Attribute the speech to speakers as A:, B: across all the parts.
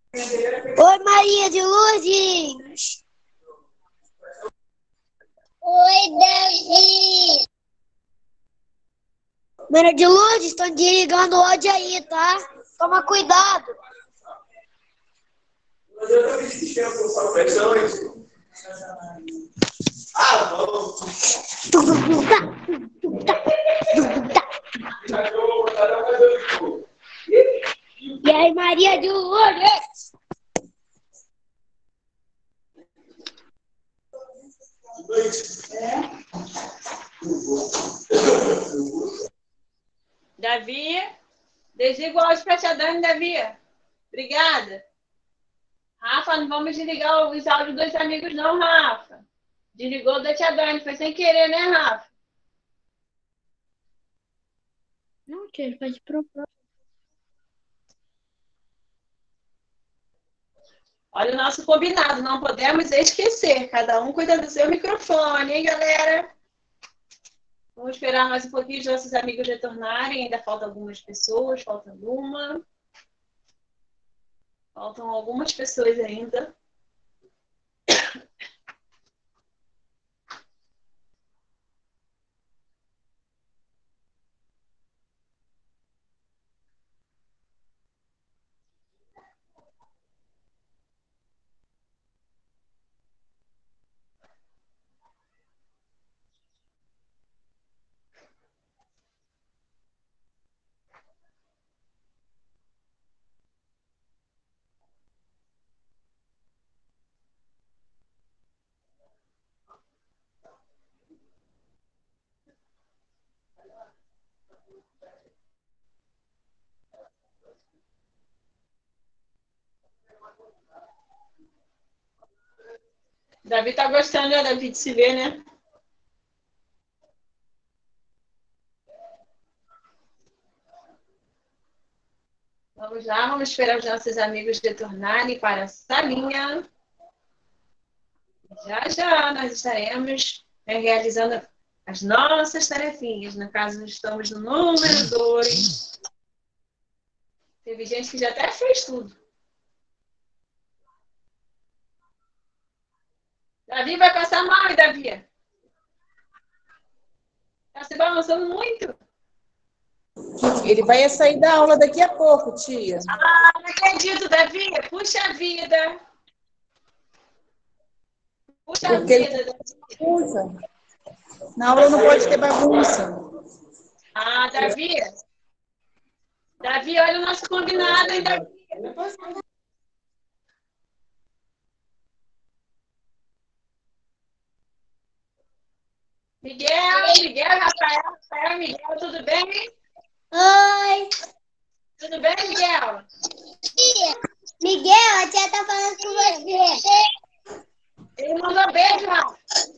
A: Oi, Maria de Lourdes.
B: Oi, Davi.
A: Maria de Lourdes, estão desligando o ódio aí, tá? Toma cuidado. E aí, Maria de Lourdes?
C: Davi, desliga o áudio para tia Dani, Davi. Obrigada. Rafa, não vamos desligar os áudios dos amigos, não, Rafa. Desligou da tia Dani, foi sem querer, né, Rafa?
A: Não, tia, ele faz de propósito.
C: Olha o nosso combinado, não podemos esquecer. Cada um cuida do seu microfone, hein, galera? Vamos esperar mais um pouquinho os nossos amigos retornarem. Ainda faltam algumas pessoas, falta uma. Faltam algumas pessoas ainda. Davi tá gostando, né, Davi, de se ver, né? Vamos lá, vamos esperar os nossos amigos retornarem para a salinha. Já, já, nós estaremos realizando as nossas tarefinhas. No caso, estamos no número 2. Teve gente que já até fez tudo. Davi vai passar mal, Davi? Está se balançando muito.
D: Ele vai sair da aula daqui a pouco, tia.
C: Ah, não acredito, Davi. Puxa vida. Puxa
D: Porque
C: vida,
D: ele
C: Davi.
D: bagunça. Na aula não pode ter bagunça.
C: Ah, Davi. Davi, olha o nosso combinado, hein, Davi? Miguel, Rafael, Miguel, tudo bem?
B: Oi.
C: Tudo bem, Miguel?
B: Miguel, a tia tá falando com você.
C: Ele mandou beijo, Rafa.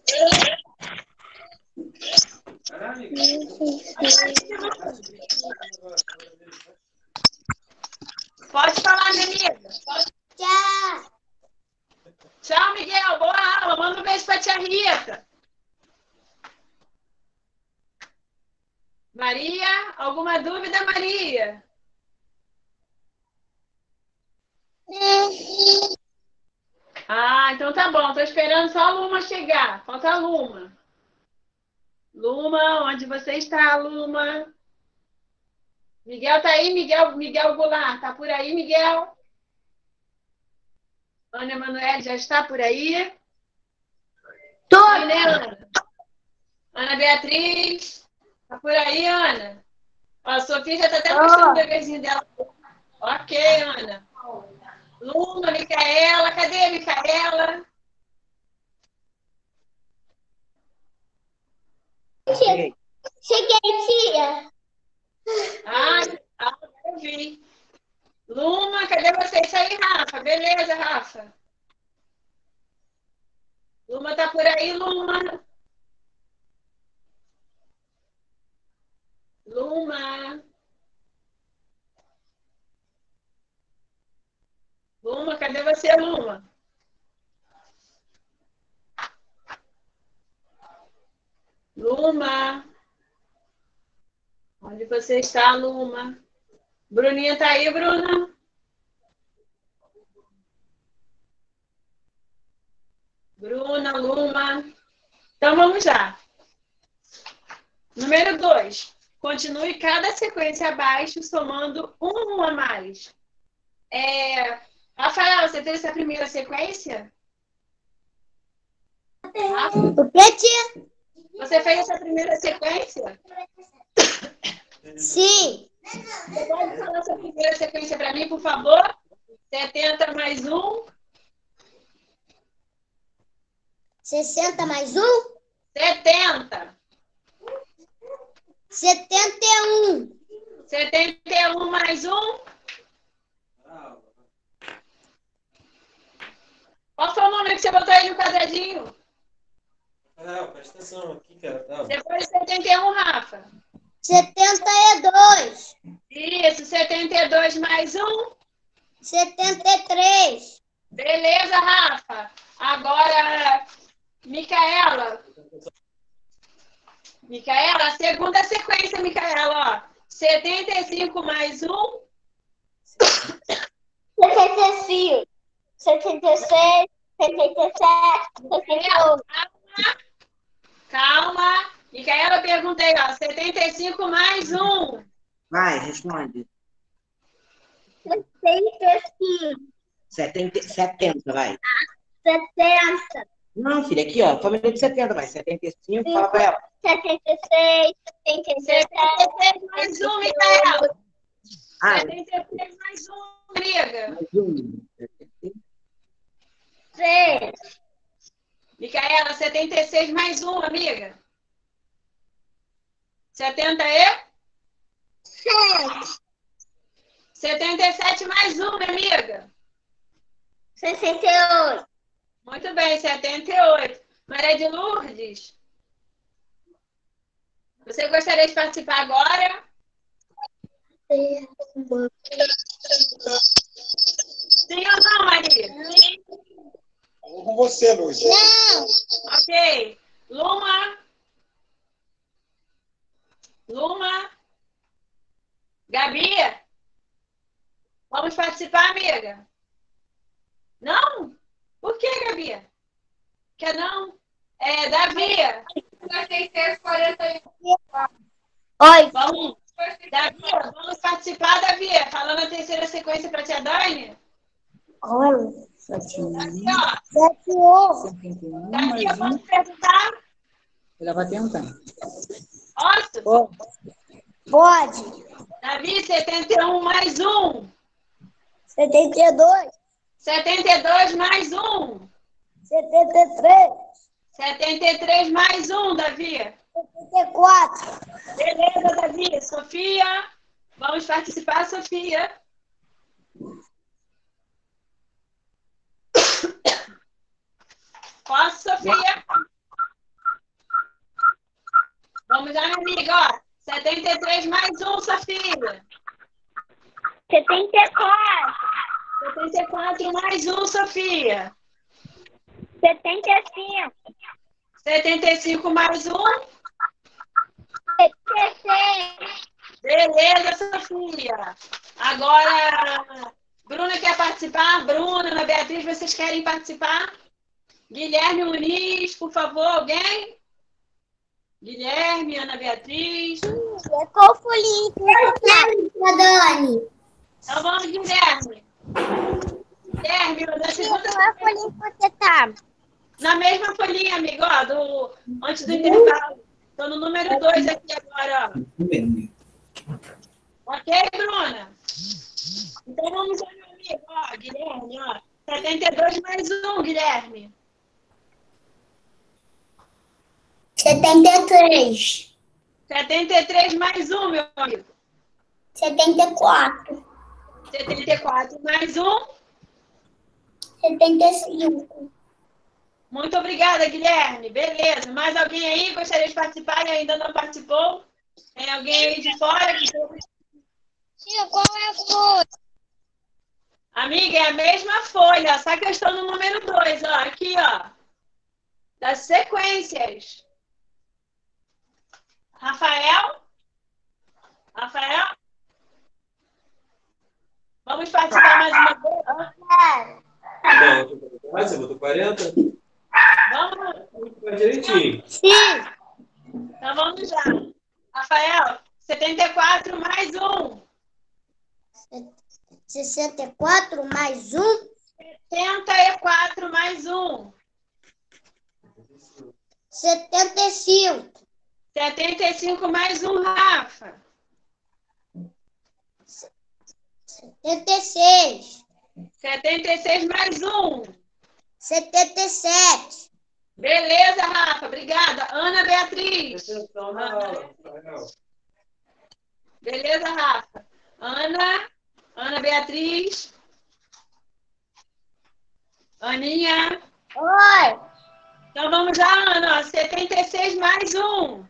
C: Pode falar, minha amiga.
B: Tchau.
C: Tchau, Miguel. Boa aula. Manda um beijo pra tia Rita. Maria, alguma dúvida, Maria? Ah, então tá bom. Tô esperando só a Luma chegar. Falta a Luma. Luma, onde você está, Luma? Miguel tá aí, Miguel Goulart. Tá por aí, Miguel? Ana Emanuele já está por aí?
A: Tô.
C: Sim, né, Ana? Ana Beatriz. Tá por aí, Ana? Ó, a Sofia já tá até mostrando o bebezinho dela. Ok, Ana. Luma, Micaela. Cadê a Micaela?
B: Cheguei, tia.
C: Ah, eu vi. Luma, cadê você? Isso aí, Rafa. Beleza, Rafa. Luma tá por aí, Luma. Luma. Luma, cadê você, Luma? Luma. Onde você está, Luma? Bruninha tá aí, Bruna? Bruna, Luma. Então, vamos lá. Número 2. Continue cada sequência abaixo, somando um a mais. Rafael, você fez essa primeira sequência?
A: O que, tia?
C: Você fez essa primeira sequência?
A: Sim.
C: Você pode falar essa primeira sequência para mim, por favor? 70 mais 1.
A: 60 mais 1?
C: 70.
A: 71.
C: 71 mais 1. Qual foi o número que você botou aí no quadradinho?
E: Presta atenção aqui, cara.
C: Depois de 71, Rafa.
A: 72.
C: Isso, 72 mais 1.
A: 73.
C: Beleza, Rafa. Agora, Micaela. Micaela, a segunda sequência, Micaela, ó. 75 mais 1.
B: 75. 76. 77. 78.
C: Calma. Micaela, eu perguntei, ó. 75 mais 1.
F: Vai, responde.
B: 65.
F: 70, vai.
B: 70.
F: Não, filha, aqui, ó. Família de 70, vai. 75, fala pra ela.
B: 76. 77.
C: 76 mais 1, Micaela.
F: Ah,
C: 76 mais 1, amiga.
F: mais um.
B: 6.
C: Micaela, 76 mais 1, amiga. 70 e?
B: 7.
C: 77 mais 1, minha amiga.
B: 68.
C: Muito bem, 78. Maria de Lourdes, você gostaria de participar agora? Sim ou não, Maria?
E: Vou com você, Luz.
B: Não.
C: Ok. Luma. Luma. Gabi. Vamos participar, amiga? Não? Por que, Gabi? Quer não? Davi.
A: Oi.
C: Vamos. Davi, vamos participar, Davi. Falando a terceira sequência para a tia Dani.
A: Olha.
C: Davi,
A: 71.
C: ó.
D: 71
C: Davi, eu
D: mais 1.
C: posso perguntar?
D: Ela vai tentar.
C: Posso?
A: Pode.
C: Davi, 71 mais 1.
A: 72.
C: 72 mais 1.
A: 73.
C: 73 mais 1, Davi.
A: 74.
C: Beleza, Davi. Sofia. Vamos participar, Sofia. Posso, Sofia? Vamos lá, minha amiga, ó. 73 mais 1, Sofia.
B: 74.
C: 74 mais 1, Sofia.
B: 75.
C: 75 mais 1.
B: 76.
C: Beleza, Sofia. Agora, Bruna quer participar? Bruna, Ana Beatriz, vocês querem participar? Guilherme Muniz, por favor, alguém? Guilherme, Ana Beatriz.
B: Qual folhinha que você tá, Dani?
C: Então vamos, Guilherme. Guilherme, na segunda
B: Qual folhinha que você tá?
C: na mesma folhinha, amigo, ó, antes do intervalo. Estou no número 2 aqui agora, ó. Ok, Bruna? Então vamos lá, meu amigo, ó, Guilherme, ó. 72 mais 1, Guilherme.
B: 73.
C: 73 mais 1, meu amigo.
B: 74.
C: 74 mais 1.
B: 75.
C: Muito obrigada, Guilherme. Beleza. Mais alguém aí gostaria de participar e ainda não participou? Tem alguém aí de fora?
A: Tia, qual é a folha?
C: Amiga, é a mesma folha, só que eu estou no número 2, ó. Aqui, ó. Das sequências. Rafael? Rafael? Vamos participar mais uma vez?
E: Não, você botou 40? direitinho.
A: Sim.
C: Então vamos lá. Rafael, 74 mais 1.
A: 64 mais 1.
C: 74 mais 1.
A: 75.
C: 75 mais 1, Rafa.
A: 76.
C: 76 mais 1.
A: 77.
C: Beleza, Rafa. Obrigada. Ana Beatriz.
E: Atenção na aula, Rafael.
C: Beleza, Rafa. Ana Beatriz. Aninha.
A: Oi.
C: Então vamos lá, Ana. Ó, 76 mais 1.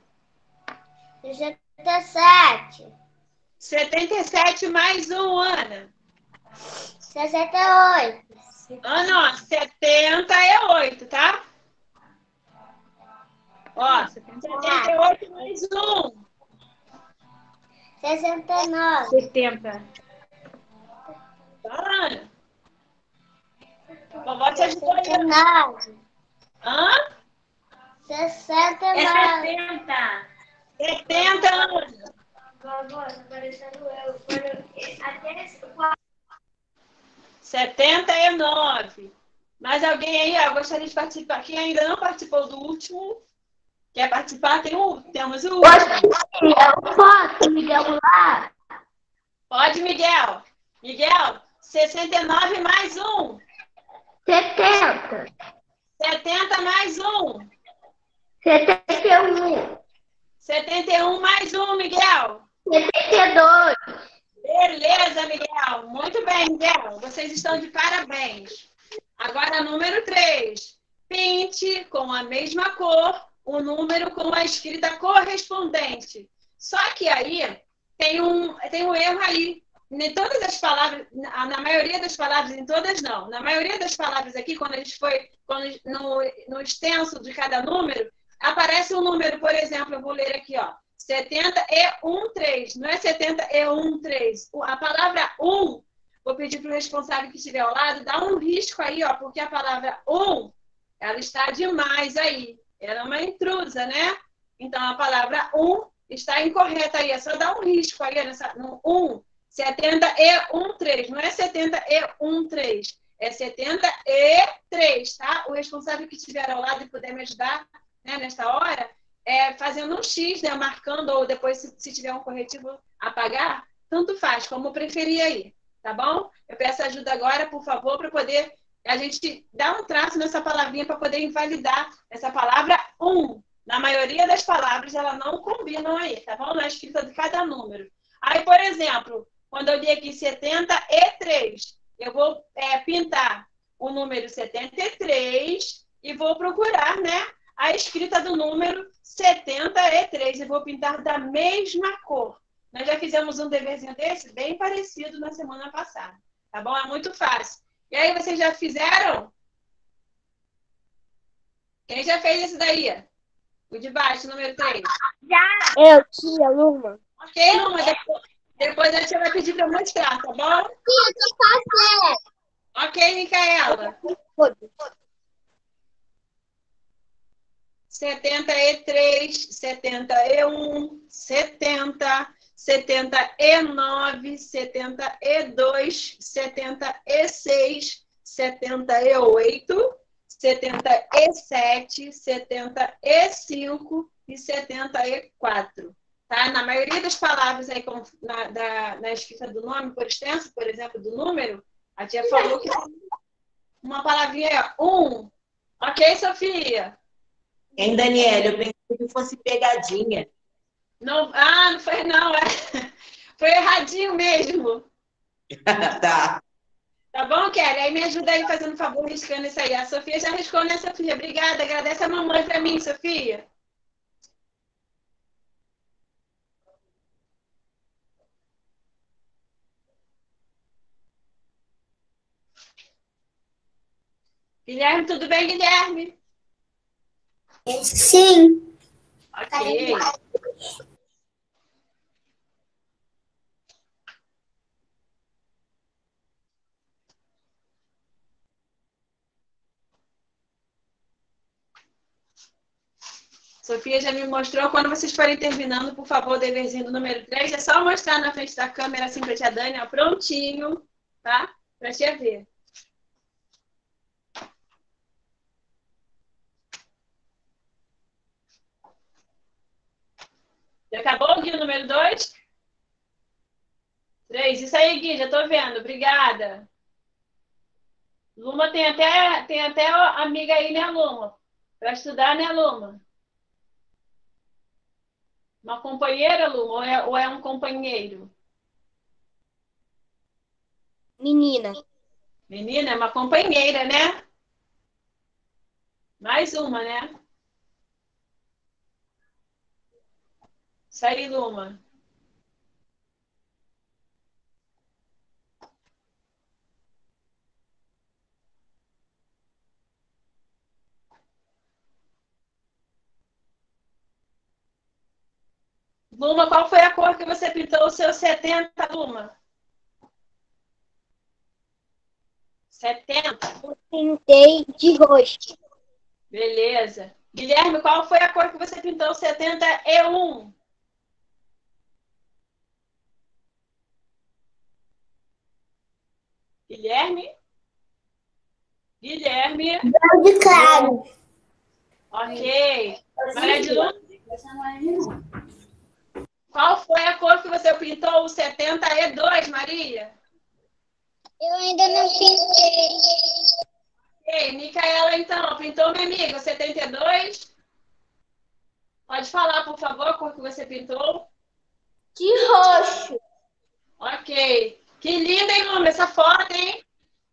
A: 67.
C: 77 mais 1, Ana.
A: 68.
C: Ana, ó, 78, tá? Ó, 78 mais 1.
A: 69.
C: 70. Tá, Ana? Vovó te ajudou aí.
A: 69.
C: Hã?
A: 69.
C: 70. 70, Ana.
A: Vovó, tá parecendo eu.
C: 79. Mais alguém aí, ó, gostaria de participar? Quem ainda não participou do último, quer participar? Temos o último.
A: Eu posso, Miguel, lá?
C: Pode, Miguel. Miguel, 69 mais 1.
A: 70.
C: 70 mais 1.
A: 71.
C: 71 mais 1, Miguel.
A: 72.
C: Beleza, Miguel. Muito bem, Miguel. Vocês estão de parabéns. Agora, número 3. Pinte com a mesma cor o número com a escrita correspondente. Só que aí tem um erro aí. Em todas as palavras, na maioria das palavras, em todas não. Na maioria das palavras aqui, no extenso de cada número, aparece um número, por exemplo, eu vou ler aqui, ó. 70 e 13. Não é 70 e 13. A palavra 1, vou pedir para o responsável que estiver ao lado, dar um risco aí, ó, porque a palavra 1, ela está demais aí. Ela é uma intrusa, né? Então, a palavra 1 está incorreta aí. É só dar um risco aí no 1. 70 e 13. Não é 70 e 13. É 70 e 3, tá? O responsável que estiver ao lado e puder me ajudar, né, nesta hora, fazendo um X, né, marcando, ou depois, se tiver um corretivo, apagar, tanto faz, como preferir aí, tá bom? Eu peço ajuda agora, por favor, para poder a gente dar um traço nessa palavrinha para poder invalidar essa palavra 1. Na maioria das palavras, elas não combinam aí, tá bom? Na escrita de cada número. Aí, por exemplo, quando eu li aqui 73, eu vou pintar o número 73 e vou procurar, né, a escrita do número 73 e vou pintar da mesma cor. Nós já fizemos um deverzinho desse, bem parecido na semana passada, tá bom? É muito fácil. E aí, vocês já fizeram? Quem já fez esse daí? O de baixo, número 3.
A: Eu, tia Luma.
C: Ok, Luma? Depois a tia vai pedir para mostrar, tá bom?
B: Sim, eu tô fazendo.
C: Ok, Micaela. 73, 71, 70, 79, 72, 76, 78, 77, 75 e 74. Tá? Na maioria das palavras aí, na escrita do nome, por extenso, por exemplo, do número, a tia falou que uma palavrinha é 1. Ok, Sofia?
F: Hein, Daniela? Eu pensei que fosse pegadinha.
C: Não, não foi não. Foi erradinho mesmo.
F: Tá.
C: Tá bom, Kelly? Aí me ajuda aí fazendo um favor, riscando isso aí. A Sofia já riscou, né, Sofia? Obrigada. Agradece a mamãe pra mim, Sofia. Guilherme, tudo bem, Guilherme?
B: Sim.
C: Ok. Sofia já me mostrou. Quando vocês forem terminando, por favor, o deverzinho do número 3, é só mostrar na frente da câmera assim pra tia Dani, ó, prontinho, tá? Pra tia ver. Já acabou, Gui, o número 2? 3. Isso aí, Gui, já tô vendo. Obrigada. Luma tem até amiga aí, né, Luma? Para estudar, né, Luma? Uma companheira, Luma, ou é um companheiro?
B: Menina.
C: Menina, é uma companheira, né? Mais uma, né? Isso aí, Luma. Luma, qual foi a cor que você pintou o seu 70, Luma? 70?
B: Eu pintei de roxo.
C: Beleza. Guilherme, qual foi a cor que você pintou o 71? Guilherme? Guilherme?
B: Verde claro.
C: Ok. Maria de Luz? Qual foi a cor que você pintou o 72, Maria?
B: Eu ainda não pintei.
C: Ok. Micaela, então, pintou, minha amiga, o 72? Pode falar, por favor, a cor que você pintou?
B: De roxo.
C: Ok. Que linda, hein, Luma, essa foto, hein?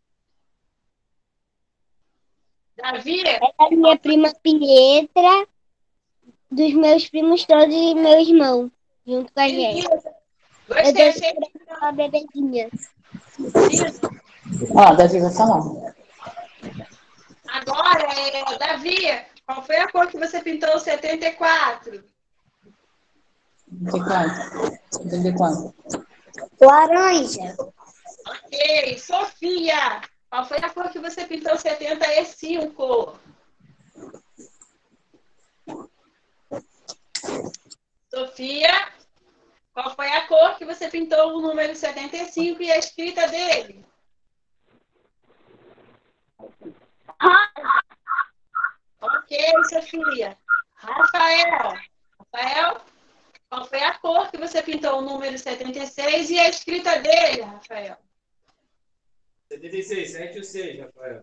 C: Davi?
B: É da minha prima Pietra, dos meus primos todos e meu irmão, junto com a gente. Eu
C: Gostei,
B: dei
C: achei
B: uma bebezinha.
C: lindo.
D: Ó, Davi vai falar.
C: Agora, Davi, qual foi a cor que você pintou o 74?
D: 74.
B: Laranja.
C: Ok. Sofia, qual foi a cor que você pintou o 75? Sofia, qual foi a cor que você pintou o número 75 e a escrita dele? Ok, Sofia. Rafael, qual foi a cor que você pintou o número 76 e a escrita dele, Rafael?
E: 76, 7 e o 6, Rafael.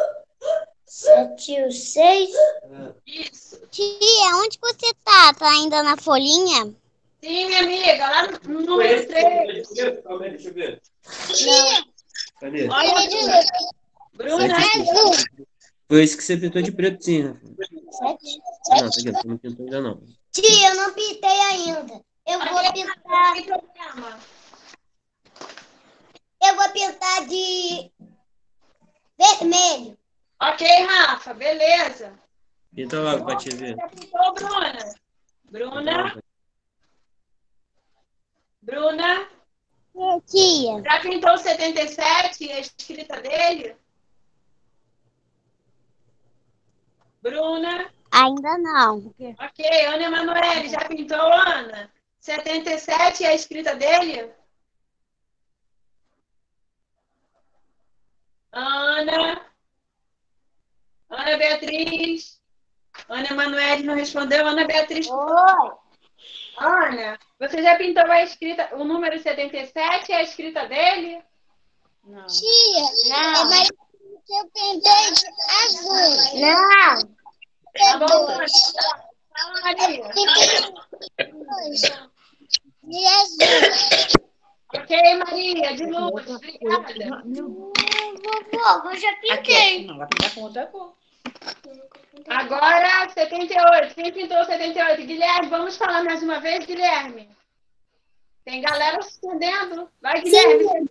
B: 7 e o 6.
C: Isso.
B: Tia, onde você tá? Tá ainda na folhinha?
C: Sim, minha amiga, lá no número 3.
E: Calma aí, deixa eu ver.
B: Não.
E: Cadê?
C: Olha, Bruna,
G: Foi esse que você pintou de preto, sim, né?
B: 7.
G: Ah, não, tá aqui, você não pintou ainda não.
B: Tia, eu não pintei ainda. Eu vou pintar.
C: tem problema.
B: Eu vou pintar de vermelho.
C: Ok, Rafa, beleza.
G: Pinta logo pra te ver.
C: Já pintou, Bruna? Bruna,
B: Tia.
C: já pintou o 77 e a escrita dele? Bruna,
B: Ainda não.
C: ok. Ana Emanuele, já pintou, Ana? 77 e a escrita dele? Ana Beatriz. Ana Emanuele não respondeu. Ana Beatriz.
B: Oi.
C: Ana, você já pintou a escrita, o número 77 e a escrita dele?
B: Não. Tia, não. Eu pintei de azul. Não.
C: Tá bom, Ana. Fala, Maria.
B: De azul.
C: Ok, Maria, de luz. Obrigada.
B: Vovô, eu já pintei.
D: Não, vai pintar com outra cor.
C: Agora, 78. Quem pintou 78? Guilherme, vamos falar mais uma vez, Guilherme? Tem galera se escondendo. Vai, Guilherme.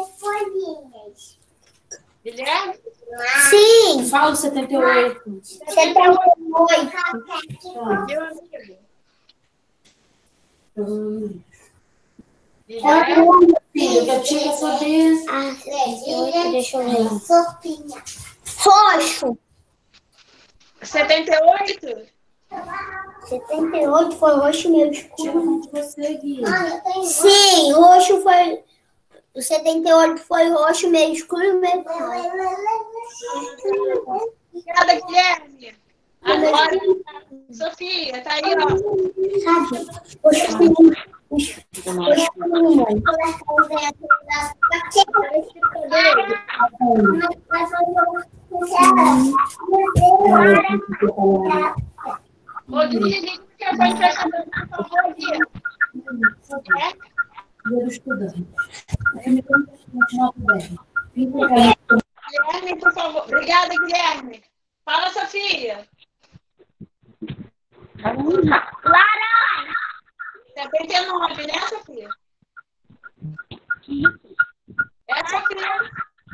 C: Guilherme?
B: Sim.
H: Fala o 78.
B: 78.
C: Meu amigo.
H: Filho, que eu tinha que saber.
B: Deixa eu ver. Roxo.
C: 78?
B: 78 foi roxo meio escuro.
H: Você, Gui.
B: Sim, roxo foi. O 78 foi roxo meio escuro e meio claro.
C: Obrigada, Guilherme. Agora, Sofia, tá aí, ó.
B: Sabe? Roxo
C: Rodrigo, que foi emprestador, por favor, Gui.
H: Dia do estudante. Me continuar bem.
C: Guilherme, por favor. Obrigada, Guilherme. Fala, Sofia.
A: Laranja.
C: 79, né, Sofia? É, Sofia?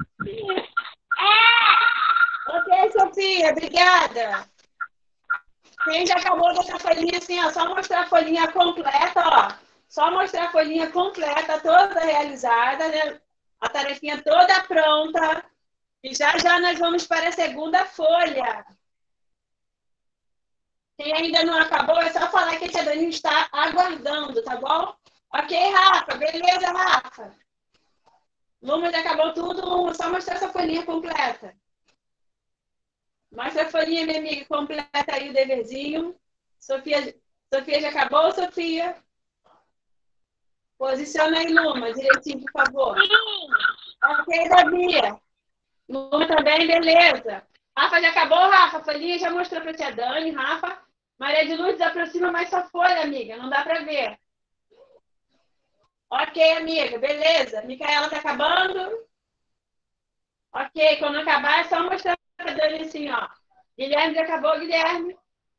C: Ok, Sofia, obrigada. Quem já acabou dessa folhinha assim, ó, só mostrar a folhinha completa, ó. Só mostrar a folhinha completa, toda realizada, né? A tarefinha toda pronta. E já já nós vamos para a segunda folha. Quem ainda não acabou, é só falar que a tia Dani está aguardando, tá bom? Ok, Rafa. Beleza, Rafa? Luma já acabou tudo, Luma. Só mostrar essa folhinha completa. Mostra a folhinha, minha amiga. Completa aí o deverzinho. Sofia já acabou, Sofia? Posiciona aí, Luma, direitinho, por favor. Ok, Davi. Luma também, beleza. Rafa já acabou, Rafa? A folhinha já mostrou para a tia Dani, Rafa. Maria de Lourdes, aproxima mais sua folha, amiga. Não dá para ver. Ok, amiga, beleza. Micaela tá acabando? Ok, quando acabar é só mostrar para a Dani assim, ó. Guilherme já acabou, Guilherme?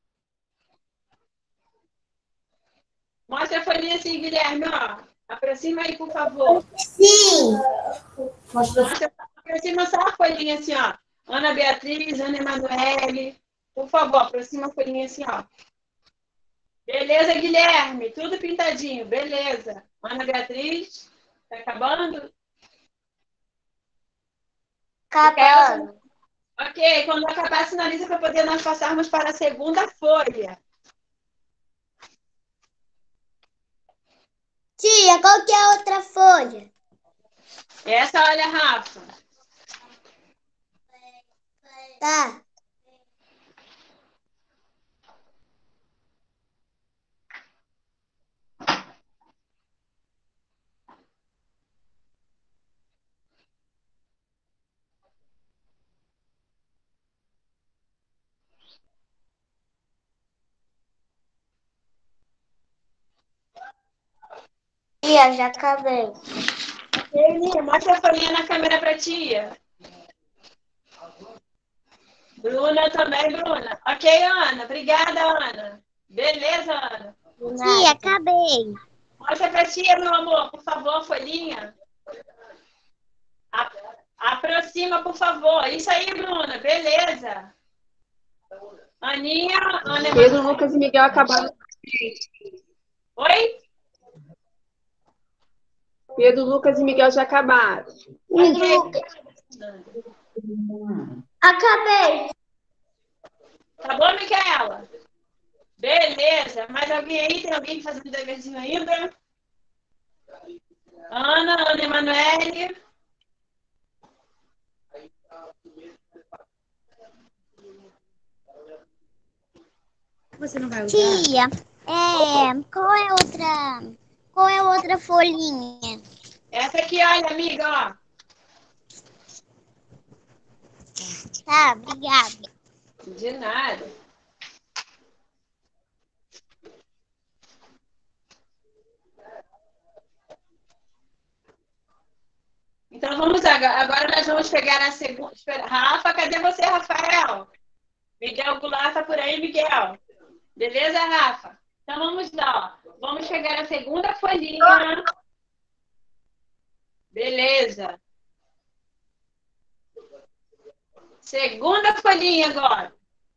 C: Mostra a folhinha assim, Guilherme, ó. Aproxima aí, por favor.
B: Sim.
C: Aproxima só a folhinha assim, ó. Ana Beatriz, Ana Emanuele. Por favor, aproxima a folhinha assim, ó. Beleza, Guilherme? Tudo pintadinho, beleza. Ana Beatriz, tá acabando?
B: Acabando.
C: Ok, quando acabar, sinaliza para poder nós passarmos para a segunda folha.
B: Tia, qual que é a outra folha?
C: Essa, olha, Rafa.
B: Tá. Tia, já acabei.
C: Mostra a folhinha na câmera para tia. Bruna também, Bruna. Ok, Ana. Obrigada, Ana. Beleza, Ana?
B: Tia, acabei.
C: Mostra pra tia, meu amor, por favor, a folhinha. Aproxima, por favor. Isso aí, Bruna. Beleza. Aninha, Ana.
D: Pedro, Lucas e Miguel acabaram.
C: Oi?
D: Pedro, Lucas e Miguel já acabaram.
B: Acabei.
C: Acabou, Micaela? Beleza. Mais alguém aí? Tem alguém fazendo deverzinho ainda? Ana Emanuele.
A: Você não vai usar?
B: Tia, qual é a outra folhinha?
C: Essa aqui, olha, amiga, ó.
B: Tá, obrigada.
C: De nada. Então vamos agora nós vamos pegar a segunda. Rafa, cadê você, Rafael? Miguel Goulart tá por aí, Miguel. Beleza, Rafa? Então vamos lá, ó. Vamos pegar a segunda folhinha. Beleza. Segunda folhinha agora.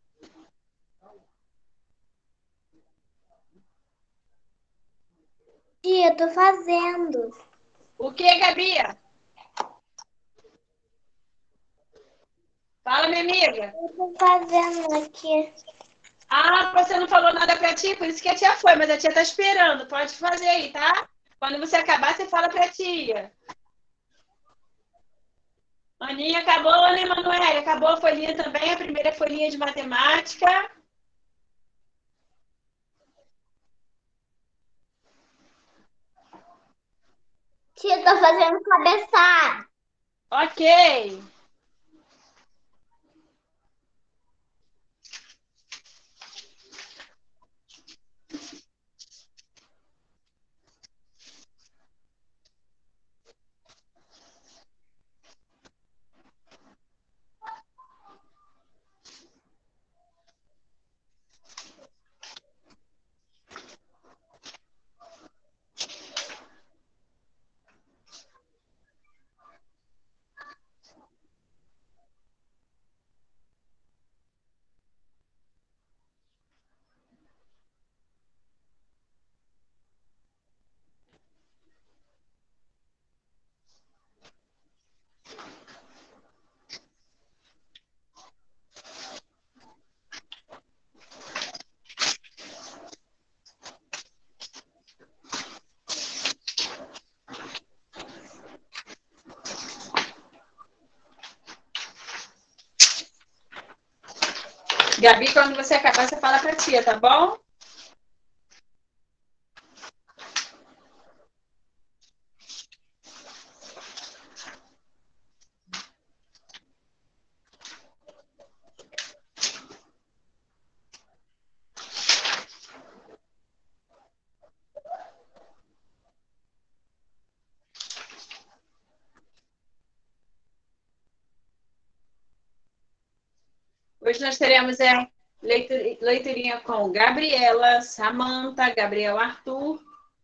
B: Tia, eu tô fazendo.
C: O que, Gabi? Fala, minha amiga.
B: Eu tô fazendo aqui.
C: Ah, você não falou nada pra tia, por isso que a tia foi, mas a tia tá esperando. Pode fazer aí, tá? Quando você acabar, você fala pra tia. Aninha acabou, né, Manoel? Acabou a folhinha também, a primeira folhinha de matemática.
B: Tia, tô fazendo cabeçada.
C: Ok. Gabi, quando você acabar, você fala pra tia, tá bom? Hoje nós teremos leiturinha com Gabriela, Samanta, Gabriel Arthur,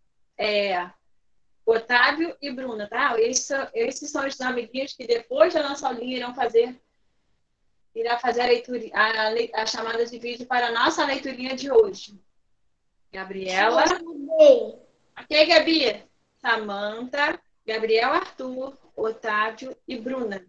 C: Otávio e Bruna, tá? Esses são os amiguinhos que depois da nossa aulinha irá fazer a chamada de vídeo para a nossa leiturinha de hoje. Gabriela. Ok, Gabi? Samanta, Gabriel Arthur, Otávio e Bruna.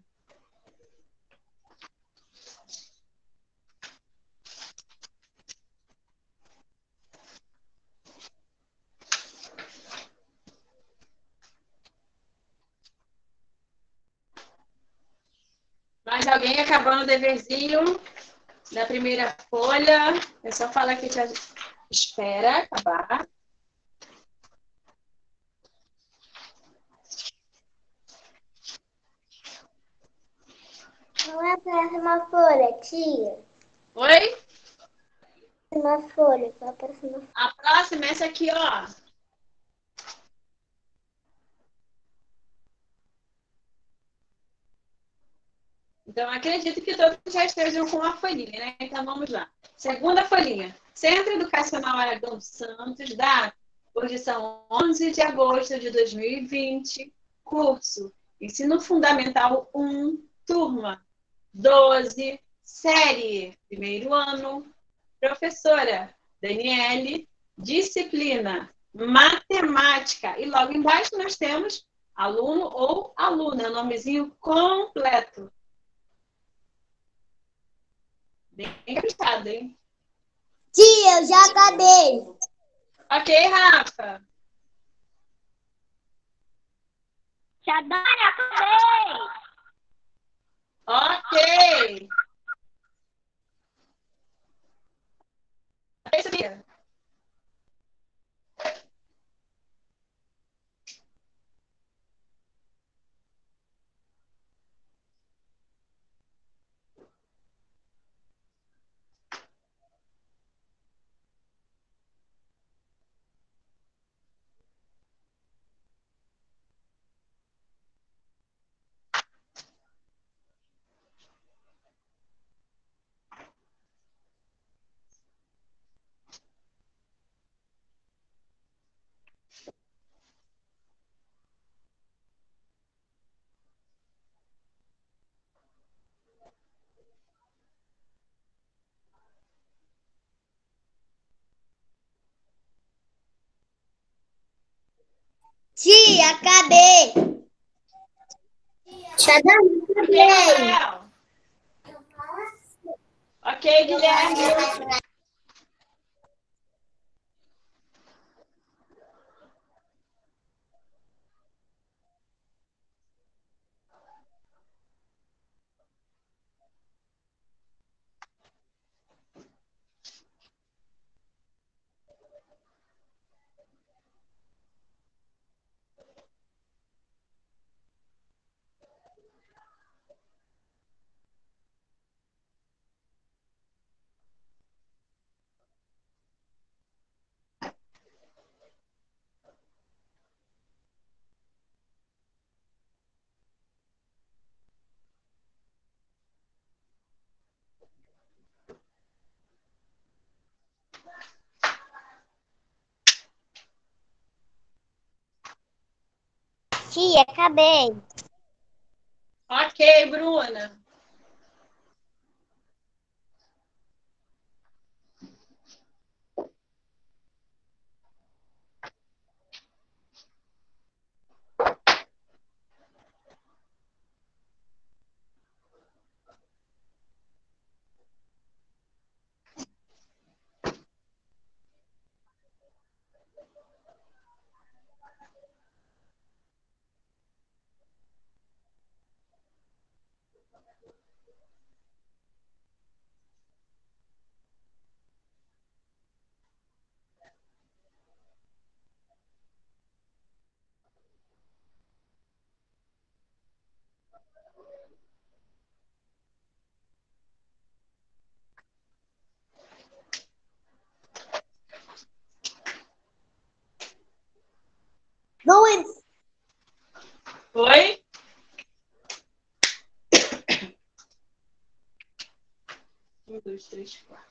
C: Mais alguém acabando o deverzinho da primeira folha? É só falar que já espera acabar.
B: Não é a próxima folha, tia.
C: Oi?
B: Uma folha, a próxima.
C: A próxima é essa aqui, ó. Então, acredito que todos já estejam com a folhinha, né? Então, vamos lá. Segunda folhinha. Centro Educacional Aragão dos Santos, data, hoje são 11 de agosto de 2020, curso Ensino Fundamental 1, turma 12, série, primeiro ano, professora Daniele, disciplina matemática. E logo embaixo nós temos aluno ou aluna, nomezinho completo. Bem caprichado, hein?
B: Tia, eu já acabei.
C: Ok, Rafa.
B: Tia Dani, acabei.
C: Ok. É isso aqui.
B: Tia, acabei. Tia Dani,
C: Ok,
B: acabei.
C: Rafael. Ok, Guilherme.
B: Tia, acabei.
C: Ok, Bruna.
A: Não é.
C: Oi? Um, dois, três, quatro.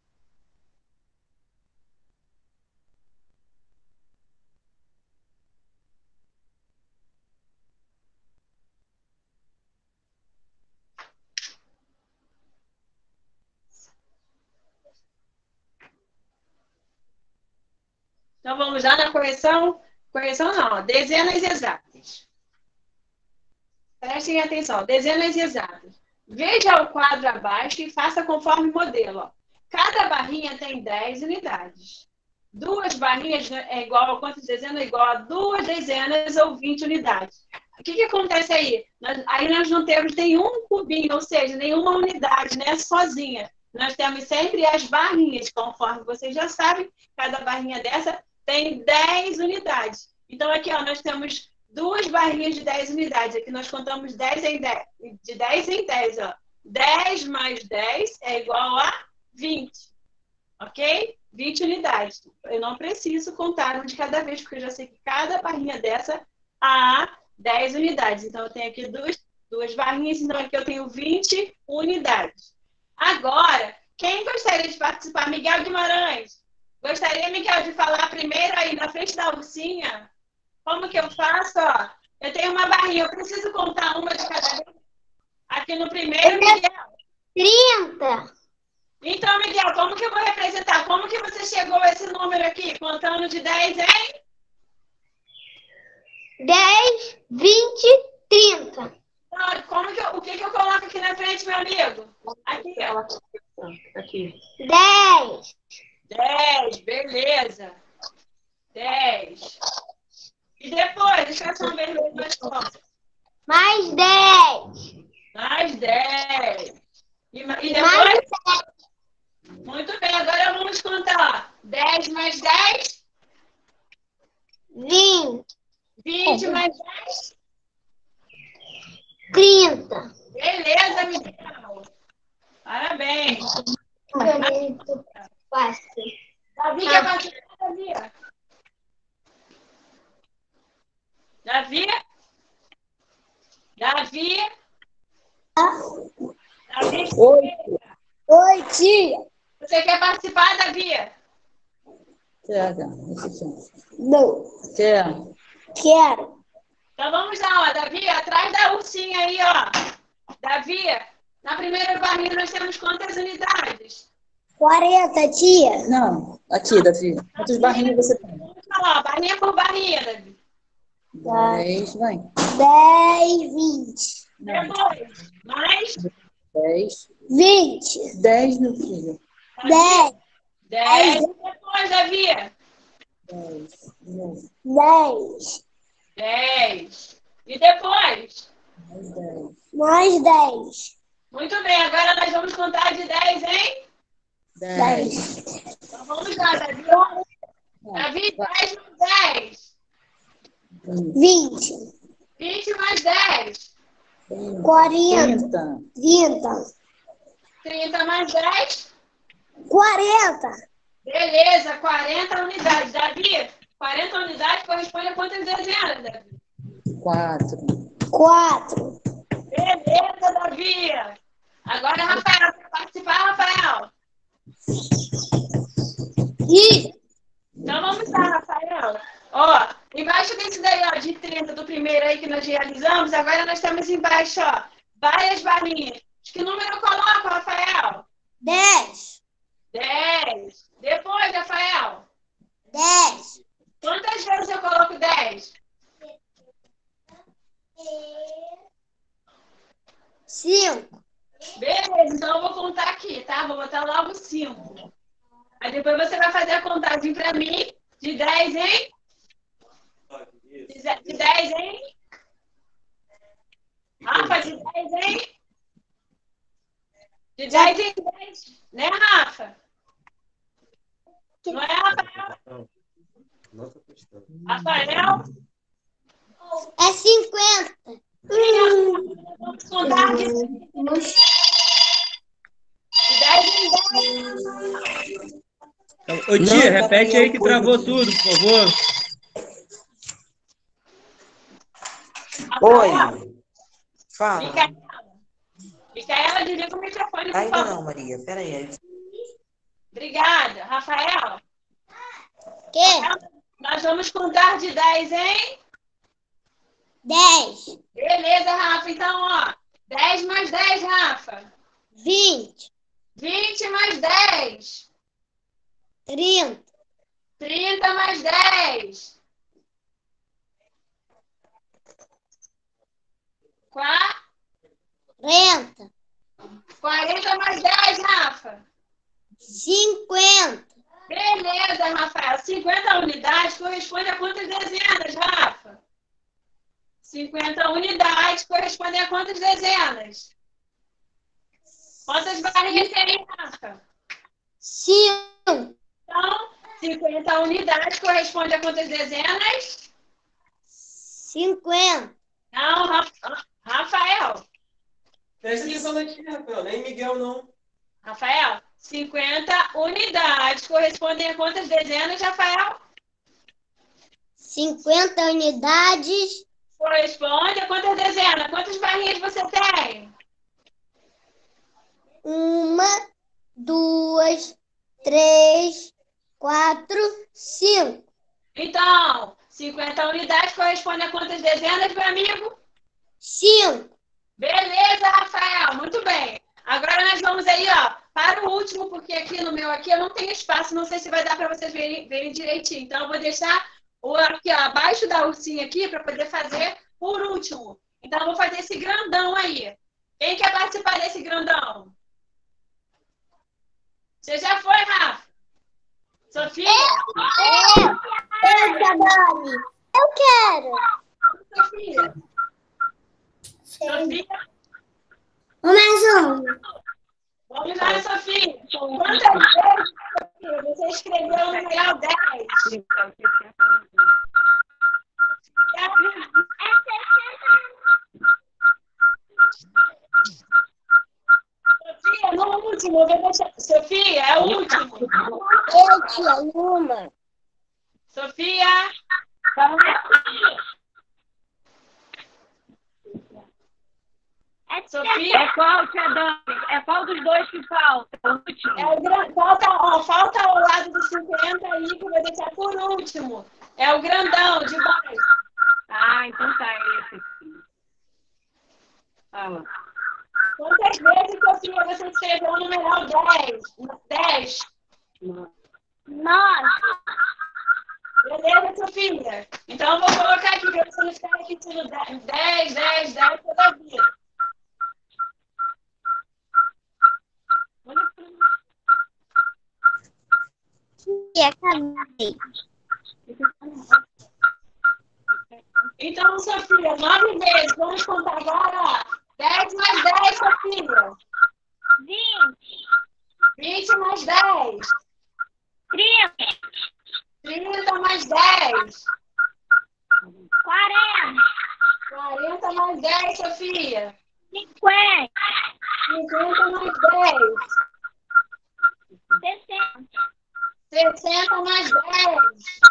C: Então vamos lá na correção. Correção não, ó, dezenas exatas. Prestem atenção, dezenas exatas. Veja o quadro abaixo e faça conforme modelo. Ó. Cada barrinha tem 10 unidades. 2 barrinhas é igual a quantas dezenas? É igual a 2 dezenas ou 20 unidades. O que acontece aí? Aí nós não temos nenhum cubinho, ou seja, nenhuma unidade, né? Sozinha. Nós temos sempre as barrinhas, conforme vocês já sabem, cada barrinha dessa tem 10 unidades. Então, aqui, ó, nós temos 2 barrinhas de 10 unidades. Aqui nós contamos 10 em 10, de 10 em 10. Ó. 10 mais 10 é igual a 20. Ok? 20 unidades. Eu não preciso contar uma de cada vez, porque eu já sei que cada barrinha dessa há 10 unidades. Então, eu tenho aqui duas barrinhas, então aqui eu tenho 20 unidades. Agora, quem gostaria de participar? Miguel Guimarães. Gostaria, Miguel, de falar primeiro aí na frente da ursinha? Como que eu faço? Ó, eu tenho uma barrinha, eu preciso contar uma de cada vez? Aqui no primeiro, Miguel.
B: 30.
C: Então, Miguel, como que eu vou representar? Como que você chegou a esse número aqui? Contando de 10 em?
B: 10, 20, 30.
C: Então, como que o que eu coloco aqui na frente, meu amigo? Aqui, ó.
F: Aqui.
B: 10.
C: 10, beleza. 10. E depois, expressão vermelha mais forte.
B: Mais 10.
C: Mais 10. E
B: Mais
C: depois?
B: 10.
C: Muito bem, agora vamos contar. 10 mais 10?
B: 20.
C: 20 mais 10?
B: 30.
C: Beleza, Miguel. Parabéns.
B: Muito fácil.
C: Davi, quer participar, Davi? Davi? Davi? Davi?
D: Oi.
A: Oi, tia.
C: Você quer participar, Davi?
D: Quer.
A: Não.
D: Quer.
A: Quero.
C: Então vamos lá, ó. Davi, atrás da ursinha aí, ó. Davi, na primeira barrinha nós temos quantas unidades?
A: 40, tia.
D: Não, aqui, Davi. Quantas barrinhas você tem?
C: Vamos falar, barrinha por barrinha, Davi.
D: 10, vai.
A: 10, 20.
C: Depois, mais
D: 10.
A: 20.
D: 10, meu filho.
A: 10.
C: 10. Depois, Davi.
D: 10.
A: 10.
C: 10. E depois?
A: Mais 10.
C: Muito bem, agora nós vamos contar de 10 em?
D: 10.
C: Então vamos lá, Davi. Davi, 10 mais 10.
A: 20.
C: 20 mais 10.
A: 40. 30.
C: 30 mais 10.
A: 40.
C: Beleza, 40 unidades. Davi, 40 unidades corresponde a quantas dezenas, Davi?
D: 4.
A: 4.
C: Beleza, Davi. Agora, Rafael, quer participar, Rafael?
A: E
C: Então vamos lá, Rafael. Ó, embaixo Abaixo desse daí, ó, de 30 do primeiro aí que nós realizamos, agora nós temos embaixo, ó, várias barrinhas. Que número eu coloco, Rafael?
A: 10.
C: 10. Depois, Rafael?
A: 10.
C: Quantas vezes eu coloco 10?
A: 5.
C: Beleza, então eu vou contar aqui, tá? Vou botar logo 5. Aí depois você vai fazer a contagem pra mim de 10 em... De 10 em... Rafa, de 10 em... De 10 em 10. Né, Rafa? Não é, Rafael?
G: Nossa questão.
C: Rafael?
A: É 50.
C: Vamos contar de 10 em 10.
G: Ô, tia, repete aí que travou tudo, por favor.
F: Oi. Fala.
C: Micaela, desliga o microfone, por
F: Ainda
C: favor.
F: não, Maria. Pera aí.
C: Obrigada. Rafael?
A: Que?
C: Nós vamos contar de 10 em...
A: 10.
C: Beleza, Rafa. Então, ó. 10 mais 10, Rafa.
A: 20.
C: 20 mais 10.
A: 30.
C: 30 mais 10.
A: 40.
C: 40 mais 10, Rafa.
A: 50.
C: Beleza, Rafael. 50 unidades corresponde a quantas dezenas, Rafa? 50 unidades corresponde a quantas dezenas? Quantas barrinhas tem, Rafa?
A: 5.
C: Então, 50 unidades corresponde a quantas dezenas?
A: 50.
C: Não, Rafael.
G: Presta atenção na tia, Rafael. Nem Miguel, não.
C: Rafael, 50 unidades correspondem a quantas dezenas, Rafael?
A: 50 unidades.
C: Corresponde a quantas dezenas? Quantas barrinhas você tem?
A: 1, 2, 3, 4, 5.
C: Então, 50 unidades corresponde a quantas dezenas, meu amigo?
A: 5.
C: Beleza, Rafael, muito bem. Agora nós vamos aí, ó, para o último, porque aqui no meu aqui eu não tenho espaço, não sei se vai dar para vocês verem direitinho. Então eu vou deixar o aqui, ó, abaixo da ursinha aqui para poder fazer por último. Então eu vou fazer esse grandão aí. Quem quer participar desse grandão? Você já foi, Rafa? Sofia?
A: Eu, Dani. Eu quero.
C: Sofia? Sofia?
A: Mais um.
C: Vamos lá, Sofia. Quantas vezes, Sofia, você escreveu o numeral 10? Sofia, no último, eu vou deixar. Sofia, é o último.
A: Eu, tia Luma.
C: Sofia. Sofia.
I: É qual, tia Dani? É qual dos dois que falta? O último.
C: Falta ao lado dos 50 aí, que eu vou deixar por último. É o grandão de baixo.
I: Ah, então tá, é esse aqui. Fala.
C: Quantas vezes, Sofia, você escreveu o numeral 10? 10.
A: 9.
C: Beleza, Sofia? Então eu vou colocar aqui para você não ficar repetindo 10, 10, 10 toda a vida.
A: Acabei.
C: Então, Sofia, 9 vezes. Vamos contar agora. 10 mais 10, Sofia.
A: 20.
C: 20 mais 10.
A: 30.
C: 30 mais 10.
A: 40.
C: 40 mais 10, Sofia.
A: 50.
C: 50 mais 10.
A: 60.
C: 60 mais 10.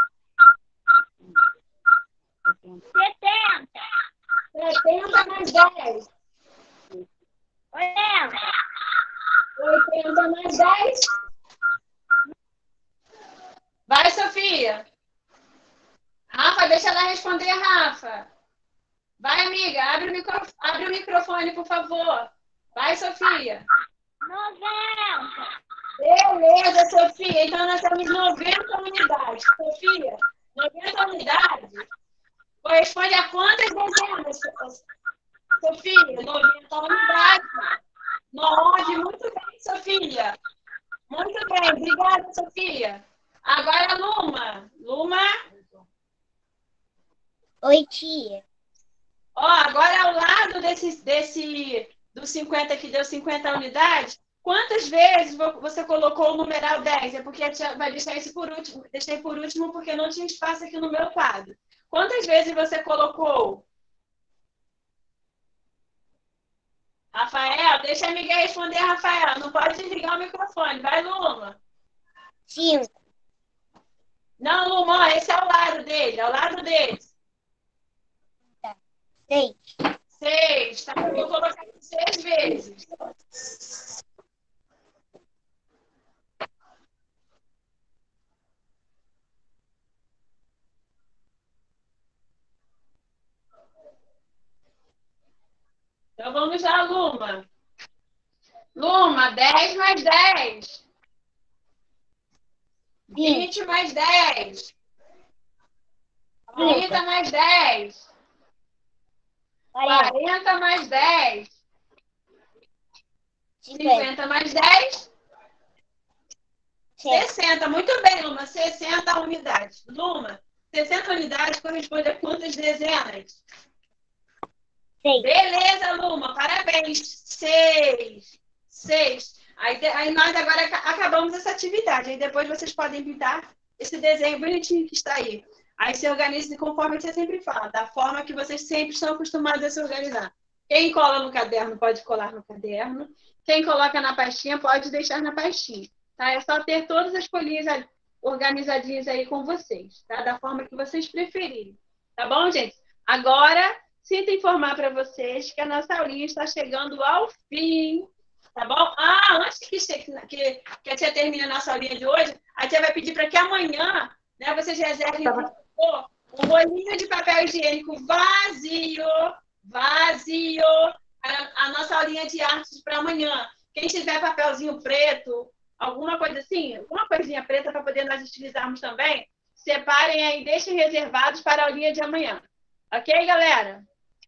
A: 70.
C: 70 mais 10.
A: 80.
C: 80 mais 10. Vai, Sofia. Rafa, Rafa, deixa ela responder, Rafa. Vai, amiga, abre o microfone, por favor. Vai, Sofia.
B: 90.
C: Beleza, Sofia. Então, nós temos 90 unidades. Sofia, 90 unidades corresponde a quantas dezenas? Sofia, 90 unidades. 9, muito bem, Sofia. Muito bem, obrigada, Sofia. Agora, Luma. Luma.
B: Oi, tia.
C: Ó, agora ao lado dos 50 que deu 50 unidades, quantas vezes você colocou o numeral 10? É porque a tia vai deixar isso por último. Deixei por último porque não tinha espaço aqui no meu quadro. Quantas vezes você colocou? Rafael, deixa a amiga responder, Rafael. Não pode desligar o microfone. Vai, Luma.
B: 5.
C: Não, Luma, ó, esse é ao lado dele, ao lado deles.
B: 6.
C: 6, tá? Eu vou colocar aqui 6 vezes. Então vamos lá, Luma. Luma, 10 mais 10. 20 mais 10. 30 mais 10. 40 mais 10. 50 mais 10. 60. Muito bem, Luma. 60 unidades. Luma, 60 unidades corresponde a quantas dezenas?
B: 6.
C: Beleza, Luma. Parabéns. 6. 6. Aí nós agora acabamos essa atividade. Aí depois vocês podem pintar esse desenho bonitinho que está aí. Aí se organize conforme você sempre fala, da forma que vocês sempre estão acostumados a se organizar. Quem cola no caderno pode colar no caderno. Quem coloca na pastinha pode deixar na pastinha. Tá? É só ter todas as folhinhas organizadinhas aí com vocês, tá? Da forma que vocês preferirem. Tá bom, gente? Agora, sinto informar para vocês que a nossa aulinha está chegando ao fim. Tá bom? Antes que a tia termine a nossa aulinha de hoje, a tia vai pedir para que amanhã, né, vocês reservem um rolinho de papel higiênico vazio, a nossa aulinha de artes para amanhã. Quem tiver papelzinho preto, alguma coisa assim, alguma coisinha preta para poder nós utilizarmos também, separem aí, deixem reservados para a aulinha de amanhã. Ok, galera?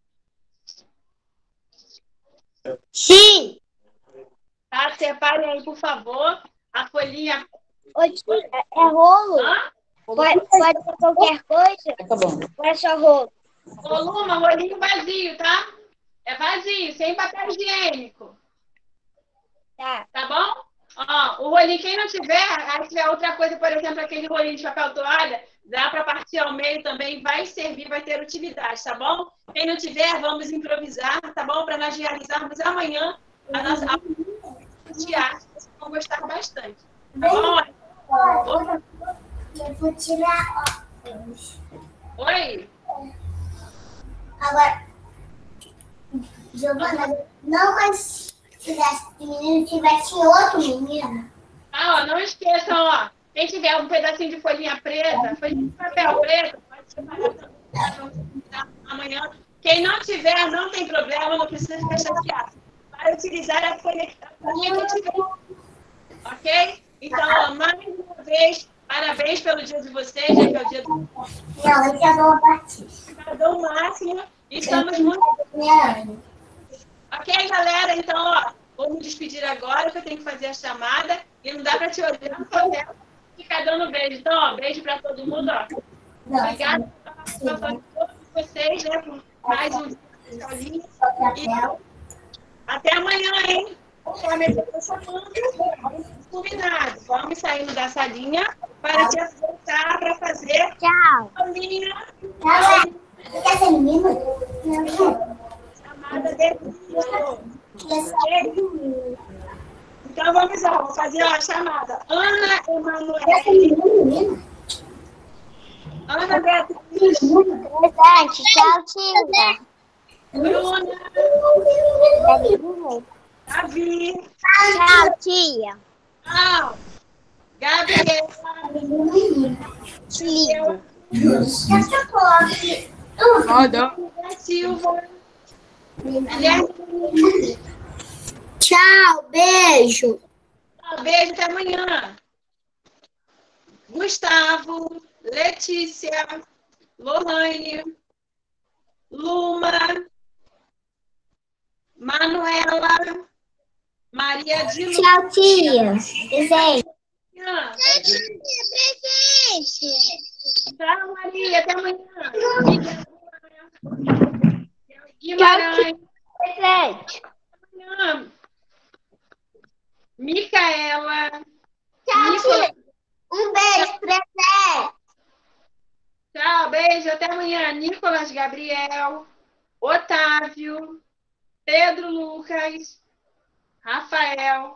B: Sim.
C: Tá? Separem aí, por favor, a folhinha.
B: Ô, tia, é rolo?
C: Hã?
B: Pode ser qualquer coisa?
D: Tá bom.
B: Ou é só rolo?
C: Ô, Luma, rolinho vazio, tá? É vazio, sem papel higiênico.
B: Tá.
C: Tá bom? Ó, o rolinho, quem não tiver, aí tiver outra coisa, por exemplo, aquele rolinho de papel toalha, dá para partir ao meio também, vai servir, vai ter utilidade, tá bom? Quem não tiver, vamos improvisar, tá bom? Para nós realizarmos amanhã a nossa aula de arte. Vocês vão gostar bastante. Tá bom?
J: Eu vou tirar óculos.
C: Oi?
J: Agora, Giovana, não mas se menino tivesse outro menino.
C: Não esqueçam, ó. Quem tiver um pedacinho de folhinha preta, folhinha de papel preto, pode separar também amanhã. Quem não tiver, não tem problema, não precisa ficar chateado. Vai utilizar a folhinha que tiver. Ok? Então, ó, mais uma vez, parabéns pelo dia de vocês, já que é o dia do...
J: Não, esse é a Batista.
C: Cada o máximo. E estamos muito... Ok, galera? Então, ó, vou me despedir agora, que eu tenho que fazer a chamada. E não dá para te olhar no papel. Ficar dando beijo. Então, ó, beijo para todo mundo, ó. Obrigada a todos vocês, né, por mais um dia. E até amanhã, hein? Combinado. Vamos saindo da salinha para te aproveitar para fazer a minha chamada de vídeo. Então vamos lá, vou fazer a chamada. Ana Emanuele. Ana Beatriz.
B: Verdade. Tchau, tia.
C: Bruna. Davi.
B: Tchau, tia.
C: Tchau. Gabriela.
B: Te ligo.
C: Silva.
A: Tchau, beijo.
C: Beijo, até amanhã. Gustavo, Letícia, Lohane, Luma, Manuela, Maria de Luz.
B: Tchau, tia. Desenho.
C: Tchau, Maria. Até amanhã. Guimarães.
B: Presente.
C: Amanhã. Micaela.
B: Tchau,
C: Nicolas.
B: tia. Um beijo, presente.
C: Tchau, beijo. Até amanhã. Nicolas Gabriel. Otávio. Pedro Lucas. Rafael.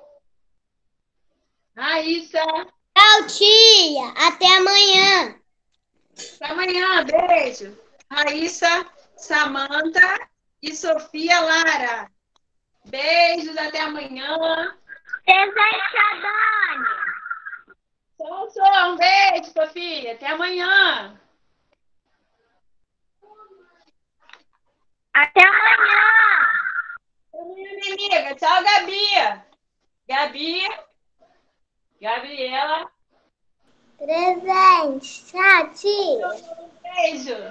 C: Raíssa.
B: Tchau, tia. Até amanhã.
C: Até amanhã. Beijo. Raíssa, Samanta e Sofia Lara. Beijos. Até amanhã.
B: Presente a Dani.
C: Sou. Um beijo, Sofia. Até amanhã.
B: Até amanhã.
C: Até amanhã, minha amiga. Tchau, Gabi. Gabriela.
B: Presente. Tchau, tia.
C: Beijo.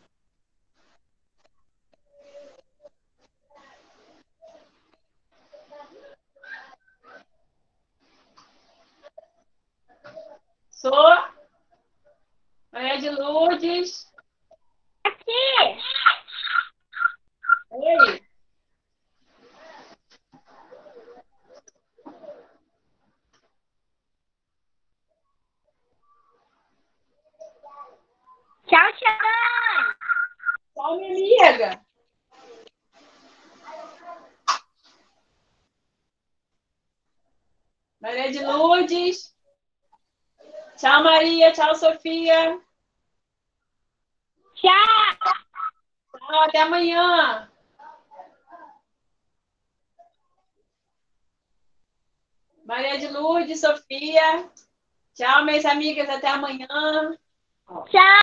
C: Sou. Maria de Lourdes.
B: Aqui.
C: Oi.
B: Tchau, tia.
C: Tchau, minha amiga. Maria de Lourdes. Tchau, Maria. Tchau, Sofia.
B: Tchau.
C: Tchau, até amanhã. Maria de Lourdes, Sofia. Tchau, minhas amigas. Até amanhã.
B: Tchau.